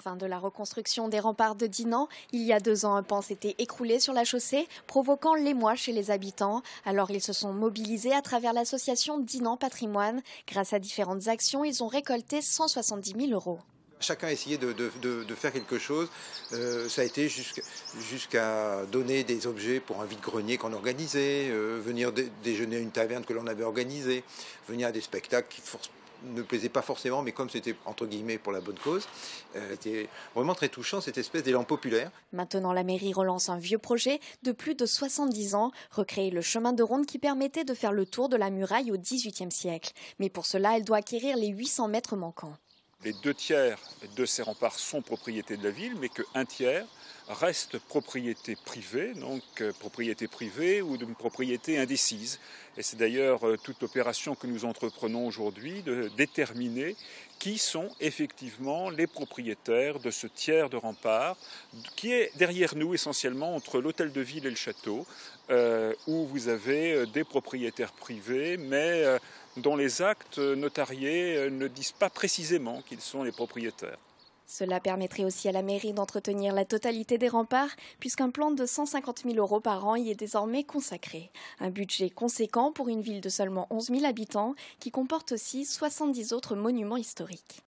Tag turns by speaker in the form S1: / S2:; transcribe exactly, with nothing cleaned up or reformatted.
S1: fin de la reconstruction des remparts de Dinan. Il y a deux ans, un pan s'était écroulé sur la chaussée, provoquant l'émoi chez les habitants. Alors ils se sont mobilisés à travers l'association Dinan Patrimoine. Grâce à différentes actions, ils ont récolté cent soixante-dix mille euros.
S2: Chacun a essayé de, de, de, de faire quelque chose. Euh, ça a été jusqu'à jusqu'à donner des objets pour un vide-grenier qu'on organisait, euh, venir dé déjeuner à une taverne que l'on avait organisée, venir à des spectacles qui ne plaisaient pas forcément, mais comme c'était entre guillemets pour la bonne cause, euh, c'était vraiment très touchant, cette espèce d'élan populaire.
S1: Maintenant, la mairie relance un vieux projet de plus de soixante-dix ans, recréer le chemin de ronde qui permettait de faire le tour de la muraille au dix-huitième siècle. Mais pour cela, elle doit acquérir les huit cents mètres manquants.
S3: Les deux tiers de ces remparts sont propriété de la ville, mais qu'un tiers reste propriété privée, donc euh, propriété privée ou d'une propriété indécise. Et c'est d'ailleurs euh, toute l'opération que nous entreprenons aujourd'hui de déterminer qui sont effectivement les propriétaires de ce tiers de rempart qui est derrière nous essentiellement entre l'hôtel de ville et le château, euh, où vous avez des propriétaires privés, mais euh, dont les actes notariés ne disent pas précisément qu'ils sont les propriétaires.
S1: Cela permettrait aussi à la mairie d'entretenir la totalité des remparts, puisqu'un plan de cent cinquante mille euros par an y est désormais consacré. Un budget conséquent pour une ville de seulement onze mille habitants, qui comporte aussi soixante-dix autres monuments historiques.